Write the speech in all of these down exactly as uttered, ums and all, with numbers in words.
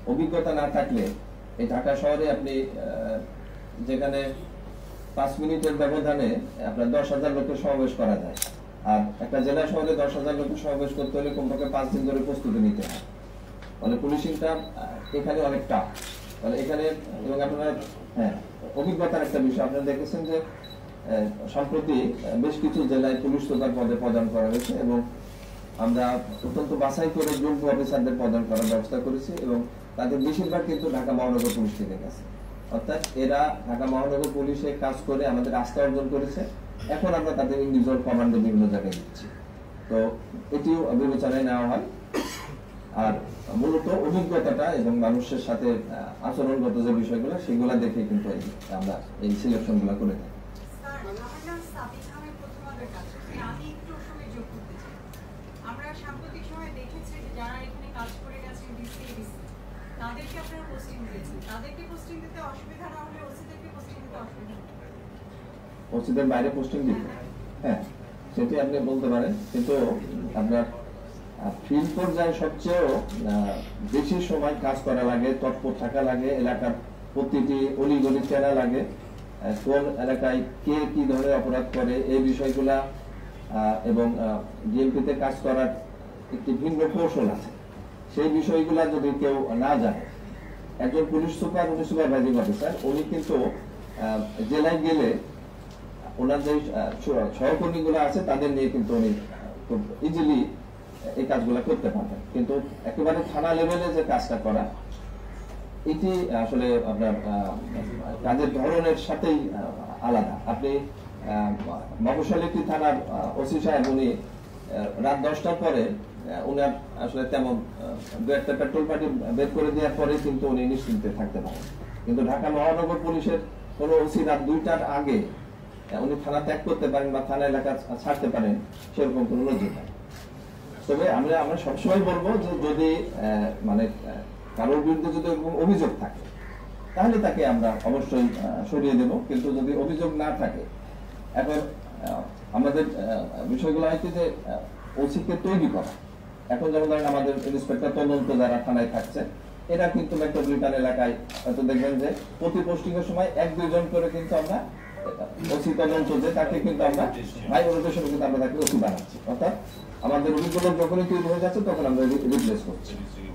অভিজ্ঞতা না থাকলে এই ঢাকা শহরে আপনি যেখানে পাঁচ মিনিটের ব্যবধানে আপনার দশ হাজার লোকের সমাবেশ করা যায়, আর একটা জেলা শহরে দশ হাজার লোকের সমাবেশ করতে হলে কমপক্ষে পাঁচ দিন ধরে প্রস্তুতি নিতে হয়। মানে পুলিশিংটা এখানে অনেক টাফ। মানে এখানে এবং আপনারা হ্যাঁ অভিজ্ঞতার একটা বিষয় আপনারা দেখেছেন যে সম্প্রতি বেশ কিছু জেলায় পুলিশ সুপার পদে প্রদান করা হয়েছে এবং আমরা অত্যন্ত বাছাই করে যোগ্য অফিসারদের প্রদান করার ব্যবস্থা করেছি এবং তাদের বেশিরভাগ কিন্তু ঢাকা মহানগর পুলিশ থেকে গেছে। অর্থাৎ এরা ঢাকা মহানগর পুলিশে কাজ করে আমাদের আস্থা অর্জন করেছে। এখন আমরা তাদের ইন্ডিভিজুয়াল কমান্ডে বিভিন্ন জায়গায় দিচ্ছি। তো এটিও বিবেচনায় নেওয়া হয়। আর মূলত অভিজ্ঞতাটা এবং মানুষের সাথে আচরণগত যে বিষয়গুলো সেগুলো দেখে কিন্তু আমরা এই সিলেকশন গুলো করে থাকি। আমরা সাম্প্রতিক সময় দেখেছি যে যারা এখানে কাজ করে গেছেন তাদেরকে আপনারা পোস্টিং দিয়েছেন, তাদেরকে পোস্টিং দিতে অসুবিধা না হলে ওসিদেরকে পোস্টিং দিতে অসুবিধা? ওসিদের বাইরে পোস্টিং দিতে হ্যাঁ সেটি আপনি বলতে পারেন, কিন্তু আপনার ফিল্ড পর্যায়ে সবচেয়ে বেশি সময় কাজ করা লাগে, তৎপর থাকা লাগে, এলাকার প্রতিটি অলিগলি চেনা লাগে, কোন এলাকায় কে কি ধরনের অপরাধ করে এই বিষয়গুলা এবং ডিএমপিতে কাজ করার একটি ভিন্ন কৌশল আছে। সেই বিষয়গুলা যদি কেউ না জানে, একজন পুলিশ সুপার উনি সুপারভাইজিং অফিসার, উনি কিন্তু জেলায় গেলে ওনার যে সহকর্মীগুলো আছে তাদের নিয়ে কিন্তু উনি খুব ইজিলি এই কাজগুলো করতে পারবেন। কিন্তু একেবারে থানা লেভেলে যে কাজটা করা এটি আসলে আপনার কাজের ধরনের সাথেই আলাদা। আপনি মফস্বলী থানার ওসি সাহেব উনি রাত দশটার পরে উনার আসলে তেমন দু একটা পেট্রোল পার্টি বের করে দেওয়ার পরে কিন্তু উনি নিশ্চিন্তে থাকতে পারেন। কিন্তু ঢাকা মহানগর পুলিশের কোন ওসি রাত দুইটার আগে উনি থানা ত্যাগ করতে পারেন বা থানা এলাকা ছাড়তে পারেন সেরকম কোনো লজিক নাই। তবে আমরা আমরা সবসময় বলবো যে যদি মানে কারোর বিরুদ্ধে যদি এরকম অভিযোগ থাকে তাহলে তাকে আমরা অবশ্যই সরিয়ে দেব। কিন্তু যদি অভিযোগ না থাকে, এখন আমাদের বিষয়গুলো হচ্ছে যে ওসিকে তৈরি করা। এখন যেমন ধরেন আমাদের ইন্সপেক্টর তদন্ত যারা থানায় থাকছে এরা কিন্তু মেট্রোপলিটন এলাকায় হয়তো দেখবেন যে প্রতি পোস্টিং এর সময় এক দুইজন করে কিন্তু আমরা ওসি তদন্ত যে তাকে কিন্তু আমরা ভাই রোটেশন কিন্তু আমরা তাকে ওসি বানাচ্ছি। অর্থাৎ আমাদের অভিজ্ঞতা যখনই তৈরি হয়ে যাচ্ছে তখন আমরা রিপ্লেস করছি।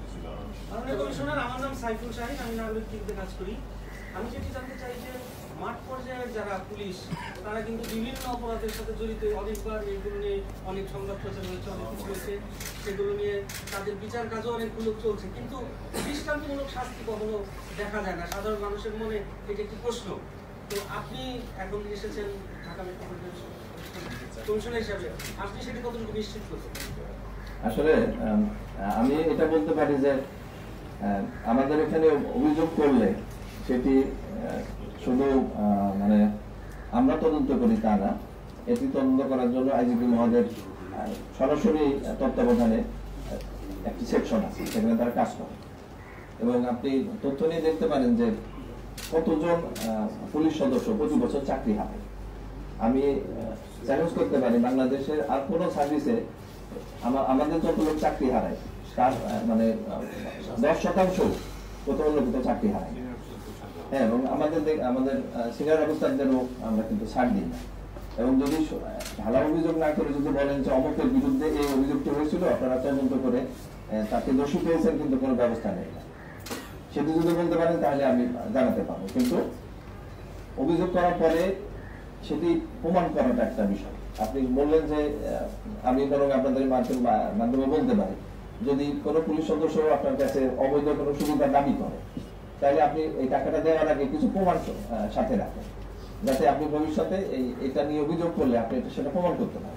আমার নাম সাইফুল শাহিদ, আমি নাগরিকদের কাজ করি। আমি যেটি জানতে চাই যে মাঠ পর্যায়ের যারা পুলিশ তারা কিন্তু বিভিন্ন অপরাধের সাথে জড়িত, অনেকবার এগুলো নিয়ে অনেক সংবাদ প্রচার হয়েছে, অনেক কিছু হয়েছে, সেগুলো নিয়ে তাদের বিচার কাজও অনেকগুলো চলছে, কিন্তু দৃষ্টান্তমূলক শাস্তি কখনো দেখা যায় না। সাধারণ মানুষের মনে এটা একটি প্রশ্ন। তো আপনি এখন এসেছেন ঢাকা মেট্রোপলিটন কমিশনার হিসাবে, আপনি সেটি কতটুকু নিশ্চিত করছেন? আসলে আমি এটা বলতে পারি যে আমাদের এখানে অভিযোগ করলে সেটি শুধু মানে আমরা তদন্ত করি তা না, এটি তদন্ত করার জন্য আইজিপি মহোদয়ের সরাসরি তত্ত্বাবধানে একটি সেকশন আছে, সেখানে তারা কাজ করে। এবং আপনি তথ্য নিয়ে দেখতে পারেন যে কতজন পুলিশ সদস্য প্রতি বছর চাকরি হাতে। আমি চ্যালেঞ্জ করতে পারি বাংলাদেশের আর কোনো সার্ভিসে আমাদের যত লোক চাকরি হারায় তার মানে দশ শতাংশ কোথাও অন্য কোথাও চাকরি হারায়। হ্যাঁ, এবং আমাদের আমাদের সিনিয়র অফিসারদেরও আমরা কিন্তু ছাড় দিই না। এবং যদি ভালো অভিযোগ না করে যদি বলেন যে অমুকের বিরুদ্ধে এই অভিযোগটি হয়েছিল, আপনারা তদন্ত করে তাকে দোষী পেয়েছেন কিন্তু কোনো ব্যবস্থা নেই, সেটি যদি বলতে পারেন তাহলে আমি জানাতে পারবো। কিন্তু অভিযোগ করার পরে সেটি প্রমাণ করাটা একটা বিষয়। আপনি বললেন যে আমি বরং আপনাদের মাধ্যমে বলতে পারি, যদি কোনো পুলিশ সদস্য আপনার কাছে অবৈধ কোনো সুবিধা দাবি করে তাহলে আপনি এই টাকাটা দেওয়ার আগে কিছু প্রমাণ সাথে রাখেন, যাতে আপনি ভবিষ্যতে এই এটা নিয়ে অভিযোগ করলে আপনি সেটা প্রমাণ করতে পারেন।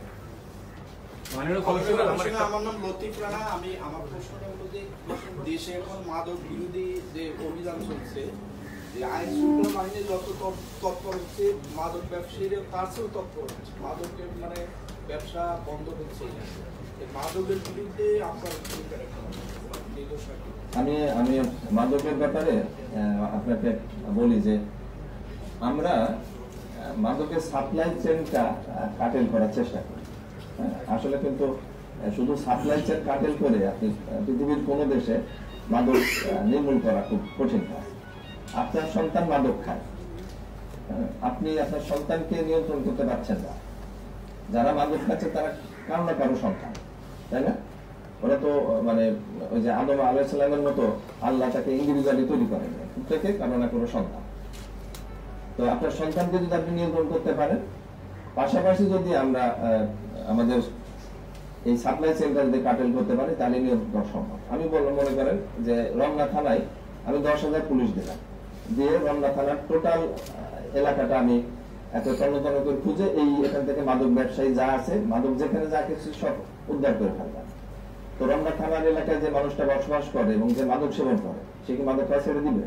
আমার নাম লতিফ রানা। আমি আমার প্রশ্নটা হলো যে দেশে এখন মাদক বিরোধী যে অভিযান চলছে, যে আইন শৃঙ্খলা বাহিনী যত তৎপর হচ্ছে, মাদক ব্যবসায়ীরা তার চেয়েও তৎপর হচ্ছে, মাদকের মানে ব্যবসা বন্ধ হচ্ছে। মাদকের বিরুদ্ধে আপনার আমি আমি মাদকের ব্যাপারে আপনাকে বলি যে আমরা মাদকের সাপ্লাই চেনটা কাটেল করার চেষ্টা করি। আসলে কিন্তু শুধু সাপ্লাই চেন কাটেল করে আপনি পৃথিবীর কোনো দেশে মাদক নির্মূল করা খুব কঠিন কাজ। আপনার সন্তান মাদক খায়, আপনি আপনার সন্তানকে নিয়ন্ত্রণ করতে পারছেন না। যারা মাদক খাচ্ছে তারা কারো না কারো সন্তান, তাই না? ওরা তো মানে ওই যে আদম আলাইহিস সালামের মতো আল্লাহ তাকে ইন্ডিভিজুয়ালি তৈরি করেন, প্রত্যেকে কারো না কারো সন্তান। তো আপনার সন্তানকে যদি আপনি নিয়ন্ত্রণ করতে পারেন, পাশাপাশি যদি আমরা আমাদের এই সাপ্লাই সেন্টার দিয়ে কাটেল করতে পারি, তাহলে নিয়ন্ত্রণ সম্ভব। আমি বললাম, মনে করেন যে রমনা থানায় আমি দশ হাজার পুলিশ দিলাম, দিয়ে রমনা থানার টোটাল এলাকাটা আমি এত তন্ন তন্ন করে খুঁজে এই এখান থেকে মাদক ব্যবসায়ী যা আছে, মাদক যেখানে যা কিছু সব উদ্ধার করে ফেললাম। তো রমনা থানার এলাকায় যে মানুষটা বসবাস করে এবং যে মাদক সেবন করে, সে কি মাদক খাওয়া ছেড়ে দিবে?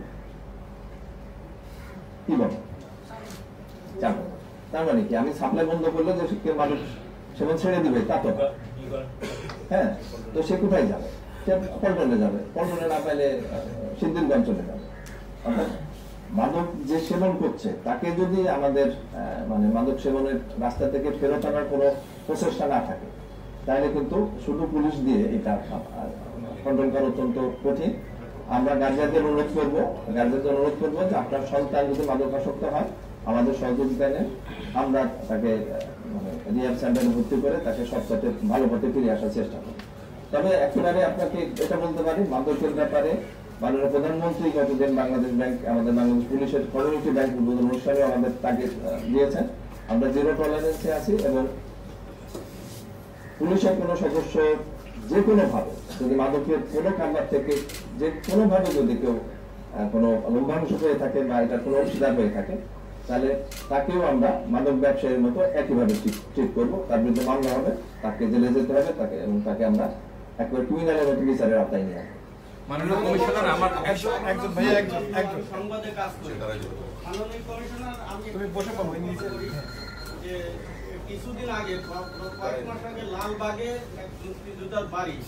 কি বলে? জানো, তার মানে কি আমি সাপ্লাই বন্ধ করলে যে সে মাদক সেবন ছেড়ে দিবে তা তো? হ্যাঁ, তো সে কোথায় যাবে? সে পল্টনে যাবে, পল্টনে না পাইলে সিদ্ধিরগঞ্জ চলে যাবে। অর্থাৎ মাদক যে সেবন করছে তাকে যদি আমাদের মানে মাদক সেবনের রাস্তা থেকে ফেরত আনার কোনো প্রচেষ্টা না থাকে, তাহলে কিন্তু শুধু পুলিশ দিয়ে এটা কন্ট্রোল করা অত্যন্ত কঠিন। আমরা গার্জিয়ানদের অনুরোধ করবো গার্জিয়ানদের অনুরোধ করবো যে আপনার সন্তান যদি মাদকাসক্ত হয়, আমাদের সহযোগিতা নেন, আমরা তাকে মানে রিহ্যাব সেন্টারে ভর্তি করে তাকে সব পথে ভালো পথে ফিরে আসার চেষ্টা করি। তবে একেবারে আপনাকে এটা বলতে পারি, মাদকের ব্যাপারে মাননীয় প্রধানমন্ত্রী গতদিন বাংলাদেশ ব্যাংক, আমাদের বাংলাদেশ পুলিশের কমিউনিটি ব্যাংক উদ্বোধন অনুষ্ঠানে আমাদের তাগিদ দিয়েছেন। আমরা জিরো টলারেন্সে আছি এবং পুলিশের কোনো সদস্য যে কোনো ভাবে যদি মাদকের কোনো কারবার থেকে যে কোনো ভাবে যদি কেউ কোনো লভ্যাংশ হয়ে থাকে বা এটা কোনো অংশীদার হয়ে থাকে, তাহলে তাকেও আমরা মাদক ব্যবসায়ীর মতো একইভাবে ট্রিট করবো। তার বিরুদ্ধে মামলা হবে, তাকে জেলে যেতে হবে, তাকে এবং তাকে আমরা একেবারে ক্রিমিনালের মতো বিচারের আওতায় নিয়ে আসবো। মাননীয় কমিশনার, আমার একজন একজন ভাই একজন একজন সংবাদে কাজ করে মাননীয় কমিশনার, আমি তুমি বসে পাবো যে কিছুদিন আগে কয়েক মাস আগে লালবাগে এক মুক্তিযোদ্ধার বাড়ি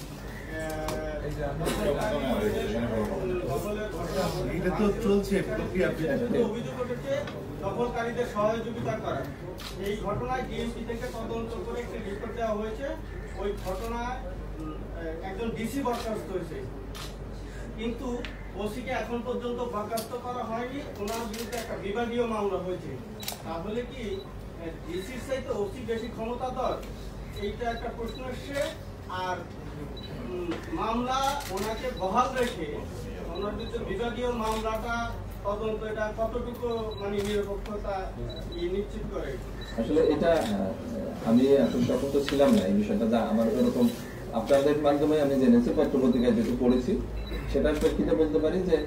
এটা তো চলছে প্রক্রিয়া, অভিযোগ উঠেছে দখলকারীদের সহযোগিতা করা। এই ঘটনায় ডিএমপি থেকে তদন্ত করে একটি রিপোর্ট দেওয়া হয়েছে। ওই ঘটনায় একজন ডিসি বরখাস্ত হয়েছে, কিন্তু ওসিকে এখন পর্যন্ত বরখাস্ত করা হয়নি। ওনার বিরুদ্ধে একটা বিভাগীয় মামলা হয়েছে। তাহলে কি ডিসির চাইতে ওসি বেশি ক্ষমতাধর? এইটা একটা প্রশ্ন এসছে। আর মামলা ওনাকে বহাল রেখে ওনার বিরুদ্ধে বিভাগীয় মামলাটা তদন্ত, এটা কতটুকু মানে নিরপেক্ষতা নিশ্চিত করে? আসলে এটা আমি এখন তখন তো ছিলাম না এই বিষয়টা, যা আমার এরকম আপনাদের মাধ্যমে আমি জেনেছি, পত্রপত্রিকায় যেটু পড়েছি সেটার প্রেক্ষিতে বলতে পারি যে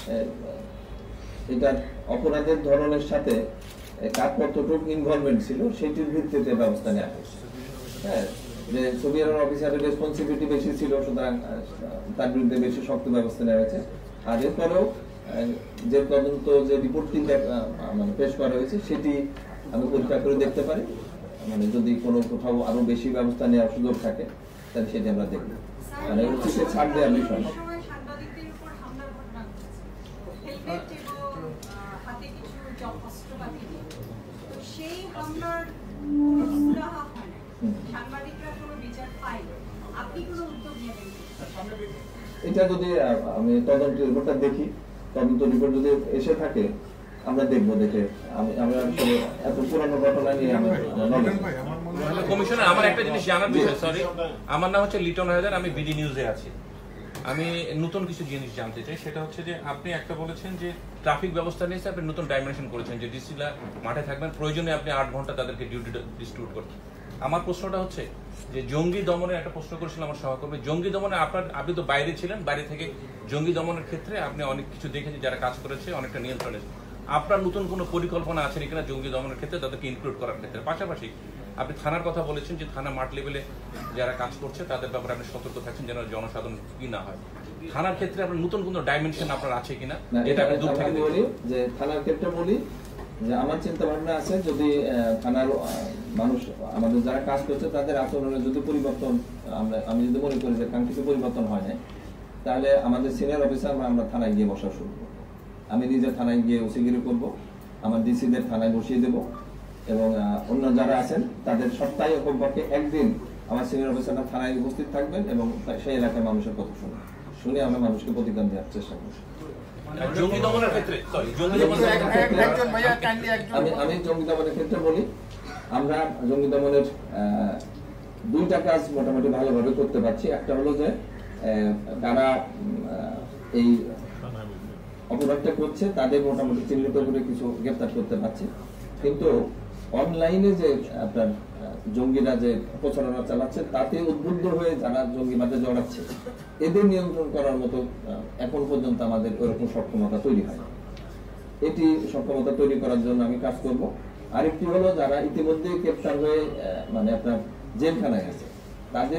এটার অপরাধের ধরনের সাথে কার কতটুকু ইনভলভমেন্ট ছিল সেটির ভিত্তিতে ব্যবস্থা নেওয়া হয়েছে। হ্যাঁ, যে সুপিরিয়র অফিসারের রেসপন্সিবিলিটি বেশি ছিল, সুতরাং তার বিরুদ্ধে বেশি শক্ত ব্যবস্থা নেওয়া হয়েছে। আর এরপরেও যে তদন্ত যে রিপোর্টটি মানে পেশ করা হয়েছে সেটি আমি পরীক্ষা করে দেখতে পারি, মানে যদি কোনো কোথাও আরো বেশি ব্যবস্থা নেওয়ার সুযোগ থাকে তাহলে সেটি আমরা দেখব। মানে উচিত ছাড় দেওয়ার বিষয় না। সাংবাদিকদের উপর হামলার ঘটনা ঘটেছে, হেলমেট এবং হাতে কিছু অস্ত্রপাতি নিয়ে। তো সেই হামলার কোনো সুরাহা হয় না, সাংবাদিকরা কোনো বিচার পায় না। আপনি কোনো উদ্যোগ নেবেন? এটা যদি আমি তদন্ত রিপোর্টটা দেখি, তদন্ত রিপোর্ট যদি এসে থাকে আমরা দেখবো, দেখে আমি আমরা এত পুরানো ঘটনা নিয়ে আমি কমিশনার, আমার একটা জিনিস জানার বিষয়, সরি, আমার নাম হচ্ছে লিটন হায়দার, আমি বিডি নিউজে আছি। আমি নতুন কিছু জিনিস জানতে চাই, সেটা হচ্ছে যে আপনি একটা বলেছেন যে ট্রাফিক ব্যবস্থা নিয়ে আপনি নতুন ডাইমেনশন করেছেন, যে ডিসিরা মাঠে থাকবেন, প্রয়োজনে আপনি আট ঘন্টা তাদেরকে ডিউটি ডিস্ট্রিবিউট করছেন। আমার প্রশ্নটা হচ্ছে যে জঙ্গি দমনের একটা প্রশ্ন করেছিলাম আমার সহকর্মী, জঙ্গি দমনে আপনার আপনি তো বাইরে ছিলেন, বাইরে থেকে জঙ্গি দমনের ক্ষেত্রে আপনি অনেক কিছু দেখেছেন, যারা কাজ করেছে অনেকটা নিয়ন্ত্রণে। আপনার নতুন কোনো পরিকল্পনা আছে কিনা জঙ্গি দমনের ক্ষেত্রে, তাদেরকে ইনক্লুড করার ক্ষেত্রে? পাশাপাশি আপনি থানার কথা বলেছেন যে থানা মাঠ লেভেলে যারা কাজ করছে তাদের ব্যাপারে আপনি সতর্ক থাকছেন যেন জনসাধারণ কি না হয়। থানার ক্ষেত্রে আপনার নতুন কোনো ডাইমেনশন আপনার আছে কিনা, যেটা আপনি দূর থেকে বলি যে থানার ক্ষেত্রে বলি যে আমার চিন্তা ভাবনা আছে, যদি থানার মানুষ আমাদের যারা কাজ করছে তাদের আচরণে যদি পরিবর্তন আমরা আমি যদি মনে করি যে কাঙ্ক্ষিত পরিবর্তন হয় না, তাহলে আমাদের সিনিয়র অফিসার আমরা থানায় গিয়ে বসা শুরু করবো। আমি নিজে থানায় গিয়ে ওসিগিরি করবো, আমার ডিসিদের থানায় বসিয়ে দেবো এবং অন্য যারা আছেন তাদের সপ্তাহে কমপক্ষে একদিন আমার সিনিয়র অফিসাররা থানায় উপস্থিত থাকবেন এবং সেই এলাকার মানুষের কথা শুনবেন। শুনে আমরা মানুষকে প্রতিদান দেওয়ার চেষ্টা করি। জঙ্গি দমনের ক্ষেত্রে সরি জঙ্গি দমনের একজন ভাইয়া কাইন্ডলি একজন আমি আমি জঙ্গি দমনের ক্ষেত্রে বলি, আমরা জঙ্গি দমনের দুইটা কাজ মোটামুটি ভালোভাবে করতে পারছি। একটা হলো যে যারা এই অপরাধটা করছে তাদের মোটামুটি চিহ্নিত করে কিছু গ্রেফতার করতে পারছি, কিন্তু অনলাইনে যে আপনার জঙ্গিরা যে প্রচারণা চালাচ্ছে তাতে উদ্বুদ্ধ হয়ে যারা জঙ্গিবাদে জড়াচ্ছে এদের নিয়ন্ত্রণ করার মতো এখন পর্যন্ত আমাদের ওরকম সক্ষমতা তৈরি হয়। এটি সক্ষমতা তৈরি করার জন্য আমি কাজ করব। আরেকটি হলো যারা ইতিমধ্যে গ্রেফতার হয়ে মানে আপনার জেলখানায় আছে তাদের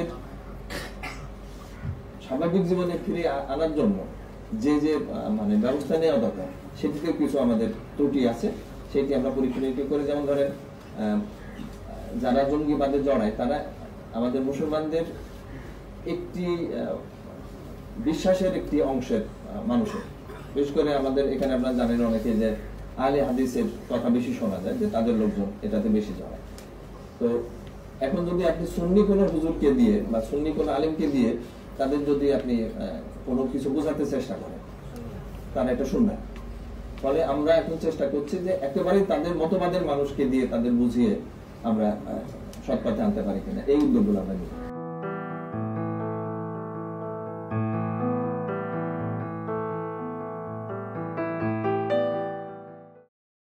স্বাভাবিক জীবনে ফিরে আনার জন্য যে যে মানে ব্যবস্থা নেওয়া দরকার সেটিতে কিছু আমাদের ত্রুটি আছে, সেটি আমরা পরীক্ষা নিরীক্ষা করে, যেমন ধরেন যারা জঙ্গিবাদে জড়ায় তারা আমাদের মুসলমানদের একটি বিশ্বাসের একটি অংশের মানুষের, বিশেষ করে আমাদের এখানে আপনারা জানেন অনেকে যে আহলে হাদিসের কথা বেশি শোনা যায় যে তাদের লোকজন এটাতে বেশি জড়ায়। তো এখন যদি আপনি সুন্নি কোনো হুজুরকে দিয়ে বা সুন্নি কোনো আলেমকে দিয়ে তাদের যদি আপনি কোনো কিছু বোঝাতে চেষ্টা করেন তারা এটা শুনবে। ফলে আমরা এখন চেষ্টা করছি যে একেবারেই তাদের মতবাদের মানুষকে দিয়ে তাদের বুঝিয়ে আমরা সৎ পথে আনতে পারি কিনা, এই উদ্যোগগুলো আমরা নিই।